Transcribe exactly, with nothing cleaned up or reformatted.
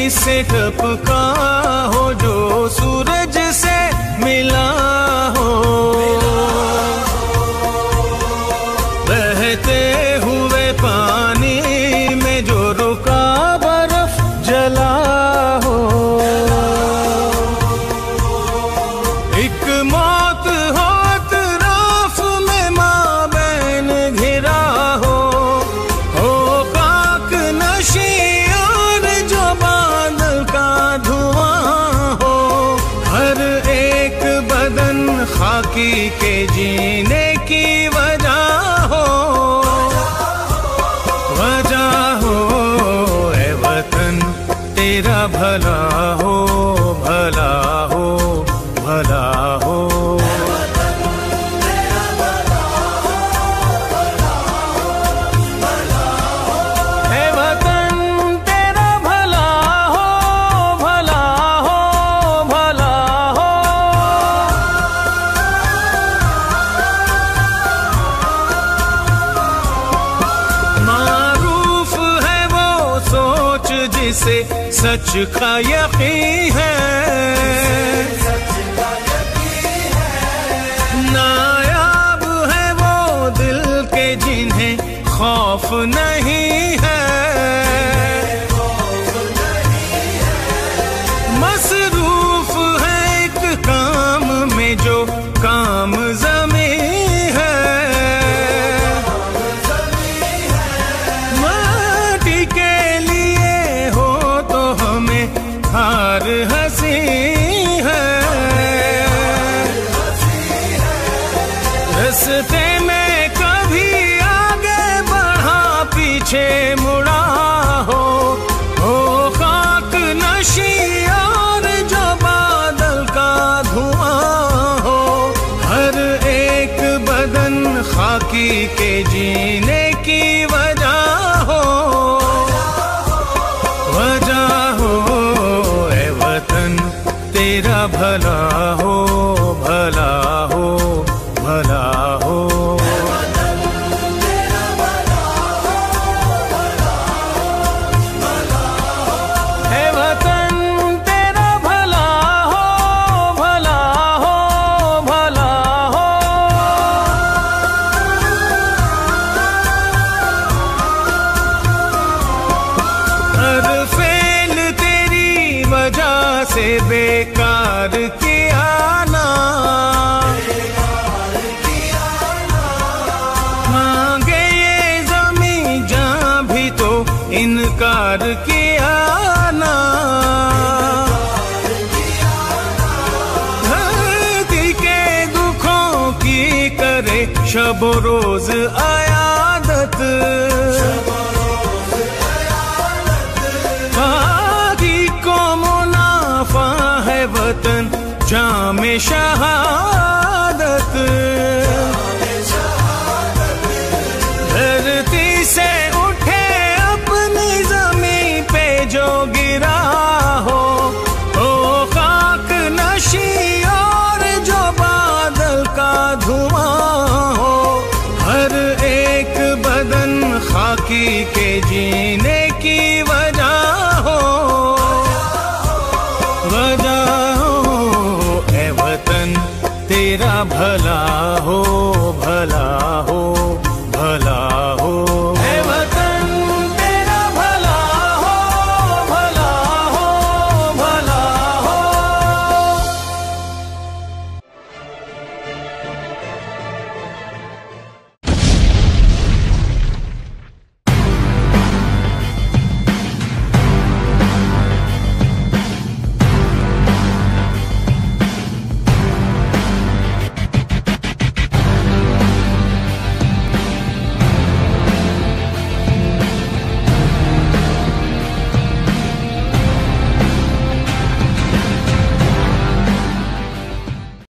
से टपका हो, जो सूरज से मिला हो, बहते हुए पानी में जो रुका बर्फ जला हो, एक मौत हो अतराफ में माबैन घिरा हो, हो खाक नशी और जो बादल का धुआं हो, हर एक बदन खाकी के जीने की वजह हो, वजह हो। ए वतन तेरा भला हो, भला हो, भला हो। ए वतन तेरा भला हो, भला हो, भला हो। मारूफ है वो सोच जिसे सच का यकीन है, नायाब है वो दिल के जिन्हें खौफ नहीं है, मसरूफ है एक काम में जो काम ज़मीं है, माटी के लिए हो तो हमें हार हंसी है, रस्ते में कभी आगे बढ़ा पीछे मुड़ा हो, हो खाक नशी और जो बादल का धुआं हो, हर एक बदन खाकी के जीने की वजह हो, वजह हो। ए वतन तेरा भला हो, भला हो, भला हो। ए वतन तेरा भला हो, भला हो, भला हो। हर फेल तेरी वजह से बेकार किया ना, मांगे ये ज़मीं जहाँ भी तो इनकार किया ना, धरती के दुखों की करे शब रोज आयादत, बाकी को मुनाफा है वतन जामे शहादत, धरती से उठे अपनी जमीन पे जो गिरा हो, हो खाक नशी और जो बादल का धुआं हो, हर एक बदन खाकी के जीने की वजह हो, वजह हो। ए वतन तेरा भला हो, भला हो।